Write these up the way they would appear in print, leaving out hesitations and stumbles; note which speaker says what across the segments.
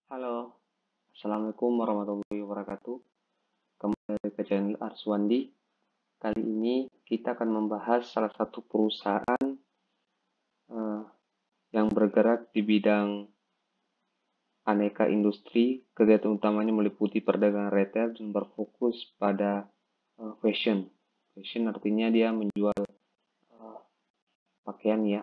Speaker 1: Halo, Assalamualaikum warahmatullahi wabarakatuh. Kembali ke channel Arswandi. Kali ini kita akan membahas salah satu perusahaan eh, yang bergerak di bidang aneka industri. Kegiatan utamanya meliputi perdagangan retail dan berfokus pada fashion. Fashion artinya dia menjual pakaian ya.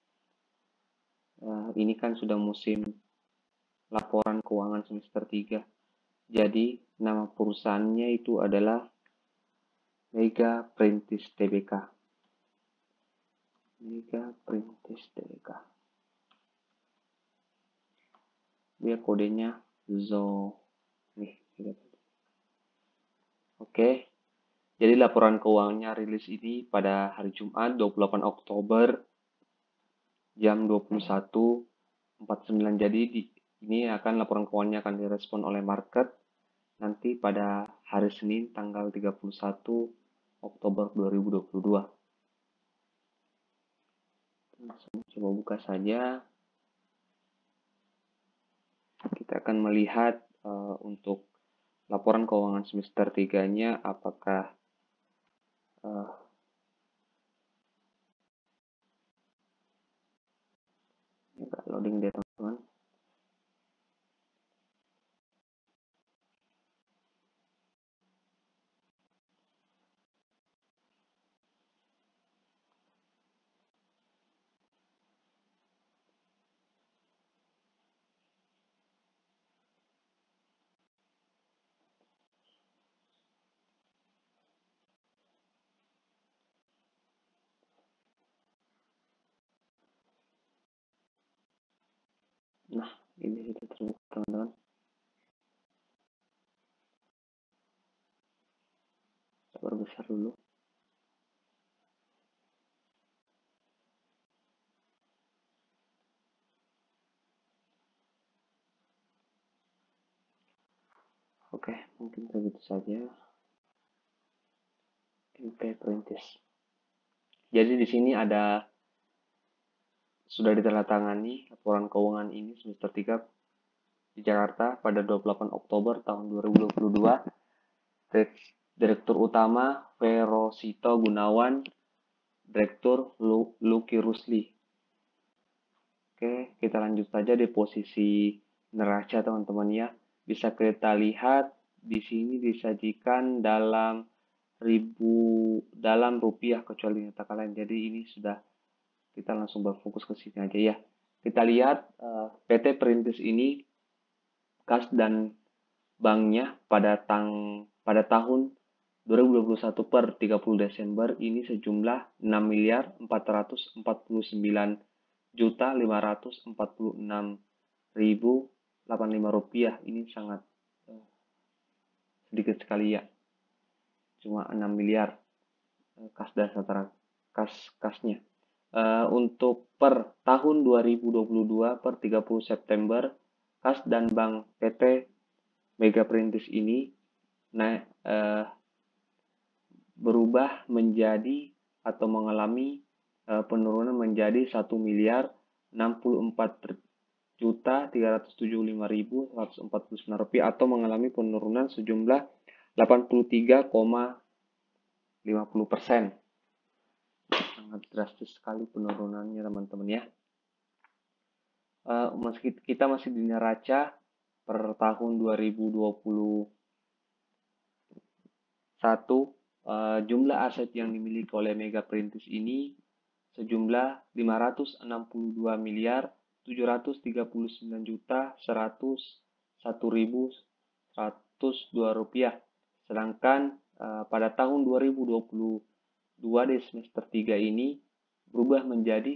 Speaker 1: Ini kan sudah musim laporan keuangan semester 3. Jadi nama perusahaannya itu adalah Mega Perintis Tbk. Mega Perintis Tbk. Dia kodenya ZO. Nih, Oke. Jadi laporan keuangannya rilis ini pada hari Jumat 28 Oktober jam 21.49. Jadi ini akan laporan keuangannya akan direspon oleh market nanti pada hari Senin tanggal 31 Oktober 2022. Langsung coba buka saja. Kita akan melihat untuk laporan keuangan semester 3-nya apakah loading dia teman-teman. Nah, ini sudah terbuka teman-teman. Perbesar dulu. Oke, mungkin begitu saja. MP Perintis. Jadi di sini sudah ditandatangani laporan keuangan ini semester 3 di Jakarta pada 28 Oktober tahun 2022. Direktur utama Verosito Gunawan, Direktur Lucky Rusli. Oke, kita lanjut saja di posisi neraca teman-teman ya. Bisa kita lihat di sini disajikan dalam rupiah kecuali nota lain. Jadi ini sudah kita langsung berfokus ke sini aja ya. Kita lihat PT Perintis ini kas dan banknya pada tahun 2021 per 30 Desember ini sejumlah 6.449.546.085 rupiah. Ini sangat sedikit sekali ya, cuma 6 miliar kas dasar kasnya. Untuk per tahun 2022 per 30 September kas dan bank PT Mega Perintis ini berubah menjadi atau mengalami penurunan menjadi 1.64.375.149 rupiah atau mengalami penurunan sejumlah 83,50%. Sangat drastis sekali penurunannya teman-teman ya. Meski kita masih di neraca per tahun 2021, jumlah aset yang dimiliki oleh Mega Perintis ini sejumlah 569.739.101.102 rupiah. Sedangkan pada tahun 2022 di semester 3 ini berubah menjadi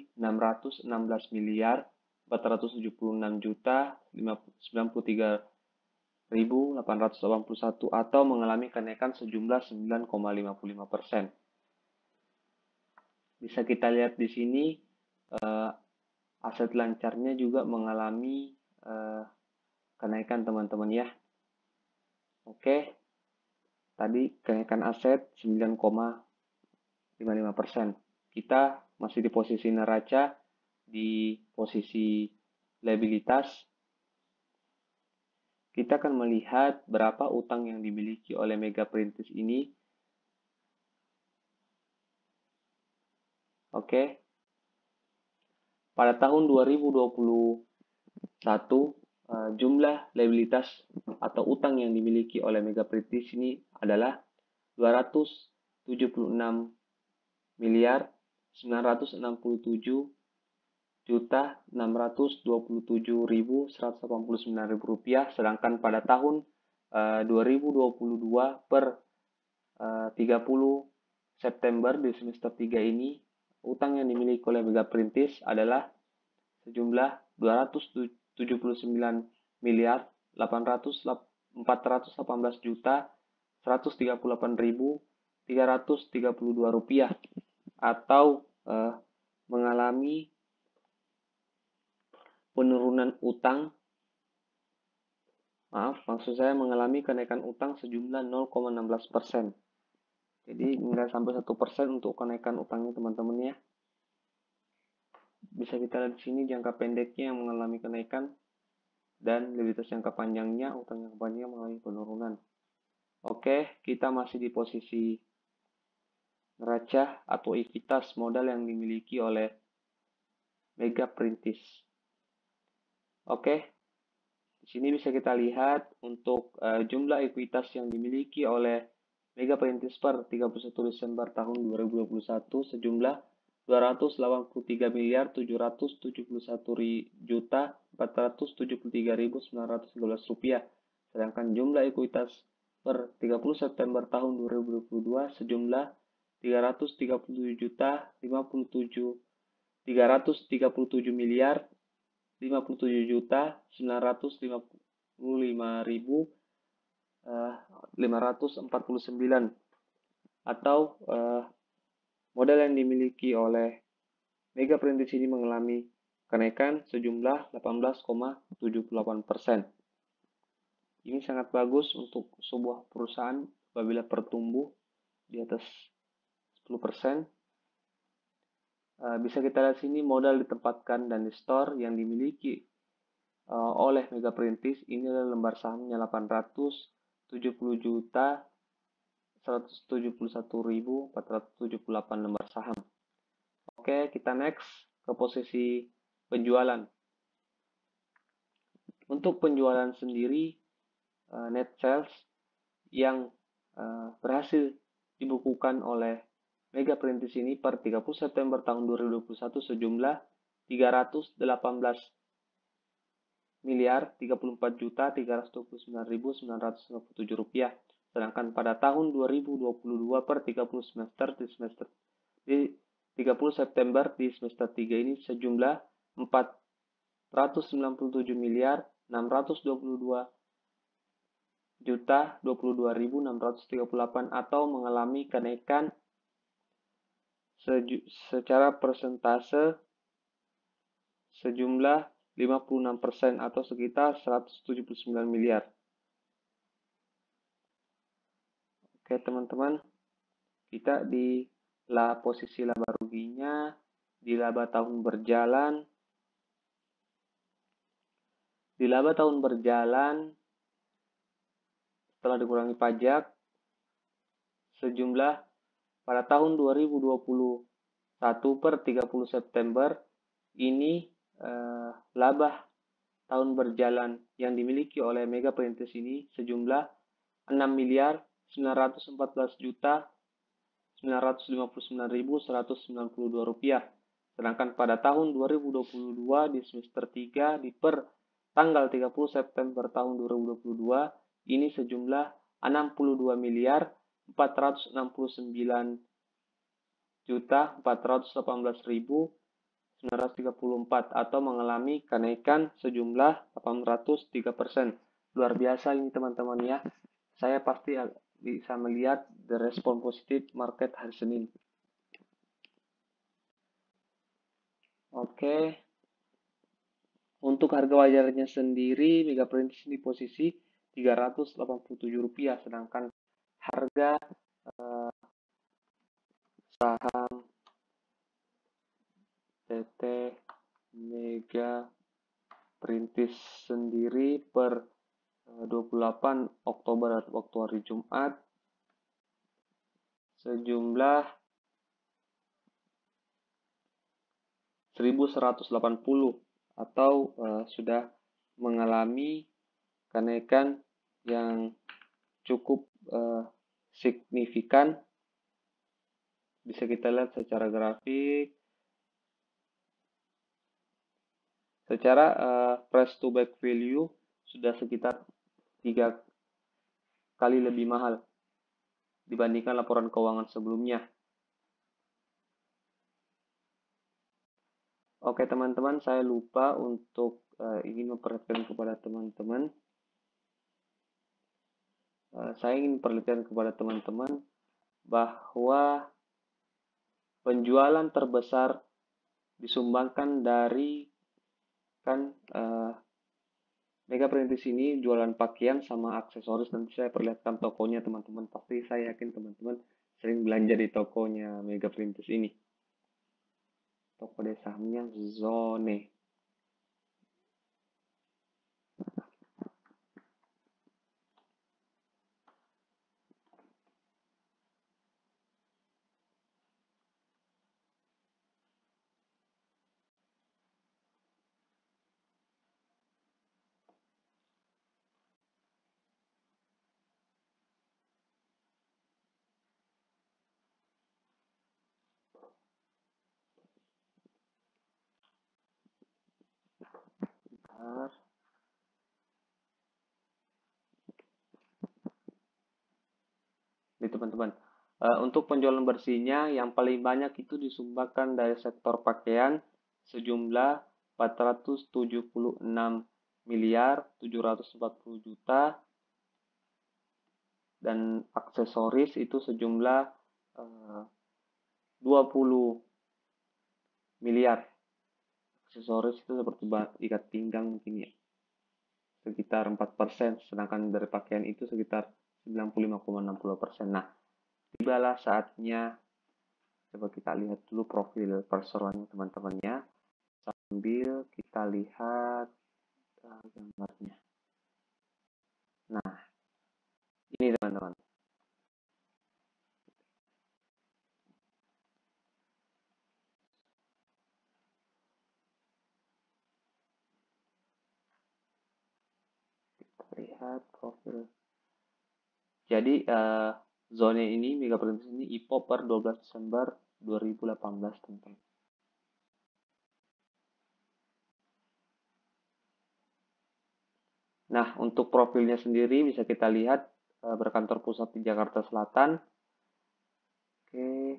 Speaker 1: 616.476.093.881 atau mengalami kenaikan sejumlah 9,55%. Bisa kita lihat di sini aset lancarnya juga mengalami kenaikan teman-teman ya. Oke, tadi kenaikan aset 9,55%. Kita masih di posisi neraca, di posisi liabilitas. kita akan melihat berapa utang yang dimiliki oleh Mega Perintis ini. Oke. Pada tahun 2021, jumlah liabilitas atau utang yang dimiliki oleh Mega Perintis ini adalah 276 miliar 967 juta 627.189 rupiah, sedangkan pada tahun 2022 per 30 September di semester 3 ini, utang yang dimiliki oleh Mega Perintis adalah sejumlah 279 miliar 418 juta 138.332 rupiah, atau mengalami penurunan utang, maksud saya mengalami kenaikan utang sejumlah 0,16%. Jadi nggak sampai 1% untuk kenaikan utangnya teman-teman ya. Bisa kita lihat di sini jangka pendeknya yang mengalami kenaikan dan likuiditas jangka panjangnya, utang jangka panjangnya mengalami penurunan. Oke, kita masih di posisi neraca atau ekuitas modal yang dimiliki oleh Mega Perintis. Oke, di sini bisa kita lihat untuk jumlah ekuitas yang dimiliki oleh Mega Perintis per 31 Desember tahun 2021 sejumlah 283 miliar 771 juta 473.913 rupiah. Sedangkan jumlah ekuitas per 30 September tahun 2022 sejumlah 337 juta 337 miliar 57 juta 955.549, atau modal yang dimiliki oleh Mega Perintis ini mengalami kenaikan sejumlah 18,78%. Ini sangat bagus untuk sebuah perusahaan apabila bertumbuh di atas 10%. Bisa kita lihat sini modal ditempatkan dan di store yang dimiliki oleh Mega Perintis ini adalah lembar sahamnya 870 juta 171.478 lembar saham. Oke, kita next ke posisi penjualan. Untuk penjualan sendiri, net sales yang berhasil dibukukan oleh Mega Perintis ini per 30 September tahun 2021 sejumlah 318 miliar 34 juta 329.957 rupiah. Sedangkan pada tahun 2022 per 30 September di semester 3 ini sejumlah 497 miliar 622 juta 22.638, atau mengalami kenaikan secara persentase sejumlah 56% atau sekitar 179 miliar. Oke teman-teman, kita di posisi laba ruginya di laba tahun berjalan. Di laba tahun berjalan setelah dikurangi pajak sejumlah pada tahun 2021 per 30 September ini laba tahun berjalan yang dimiliki oleh Mega Perintis ini sejumlah 6 miliar 914 juta 959.192 rupiah. Sedangkan pada tahun 2022 di semester 3 di per tanggal 30 September tahun 2022 ini sejumlah 62 miliar 469 juta 418.934, atau mengalami kenaikan sejumlah 803%. Luar biasa ini teman-teman ya. Saya pasti bisa melihat respon positif market hari Senin. Oke. Untuk harga wajarnya sendiri Mega Perintis di posisi Rp387, sedangkan harga saham PT Mega Perintis sendiri per 28 Oktober atau waktu hari Jumat sejumlah 1.180 atau sudah mengalami kenaikan yang cukup signifikan. Bisa kita lihat secara grafik. Secara price to book value sudah sekitar 3 kali lebih mahal dibandingkan laporan keuangan sebelumnya. Oke teman-teman, saya lupa untuk ingin memperlihatkan kepada teman-teman. Saya ingin memperlihatkan kepada teman-teman bahwa penjualan terbesar disumbangkan dari Mega Perintis ini jualan pakaian sama aksesoris. Nanti saya perlihatkan tokonya teman-teman. Pasti saya yakin teman-teman sering belanja di tokonya Mega Perintis ini. Toko deh sahamnya Zone. Nih teman-teman, untuk penjualan bersihnya yang paling banyak itu disumbangkan dari sektor pakaian sejumlah 476 miliar 740 juta dan aksesoris itu sejumlah 20 miliar. Aksesoris itu seperti ikat pinggang mungkin ya, sekitar 4%, sedangkan dari pakaian itu sekitar 95,60%. Nah, tibalah saatnya, coba kita lihat dulu profil perseroan teman-temannya, sambil kita lihat gambarnya. Nah, ini teman-teman. Kita lihat profil. Jadi, zona ini, Mega Perintis ini IPO per 12 Desember 2018, teman-teman. Nah, untuk profilnya sendiri bisa kita lihat berkantor pusat di Jakarta Selatan. Oke.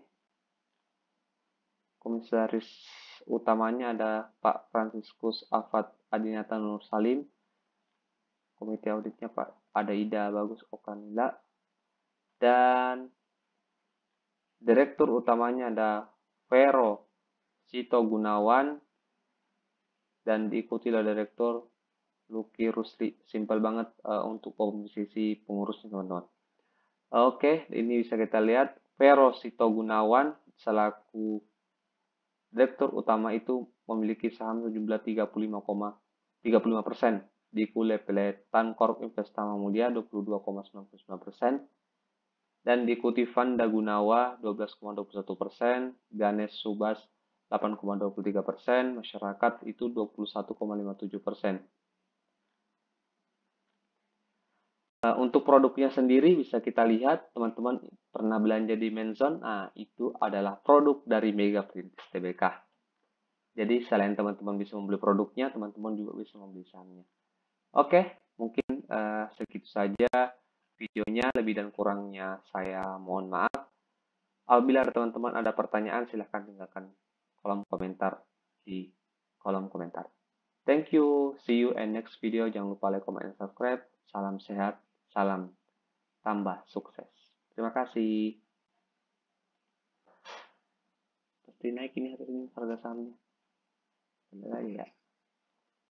Speaker 1: Komisaris utamanya ada Pak Franciscus Afat Adinata Nur Salim. Komite auditnya Pak ada Ida Bagus Okanila. Dan direktur utamanya ada Vero Sito Gunawan. Dan diikuti oleh direktur Luki Rusli. Simpel banget untuk komposisi pengurusnya teman-teman. Oke, ini bisa kita lihat Vero Sito Gunawan selaku direktur utama itu memiliki saham sejumlah 35,35%, diikuti oleh Tancorp Investama Mulia 22,99%, dan diikuti Vanda Gunawa 12,21%, Ganesh Subas 8,23%, masyarakat itu 21,57%. Untuk produknya sendiri bisa kita lihat, teman-teman pernah belanja di Menzon, nah itu adalah produk dari Mega Perintis Tbk. Jadi selain teman-teman bisa membeli produknya, teman-teman juga bisa membeli sahamnya. Oke, mungkin segitu saja videonya, lebih dan kurangnya saya mohon maaf. Apabila teman-teman ada pertanyaan, silahkan tinggalkan kolom komentar di kolom komentar. Thank you, see you in next video. Jangan lupa like, comment, and subscribe. Salam sehat, salam tambah sukses. Terima kasih. Pasti naik ini harga sahamnya. Bener ya.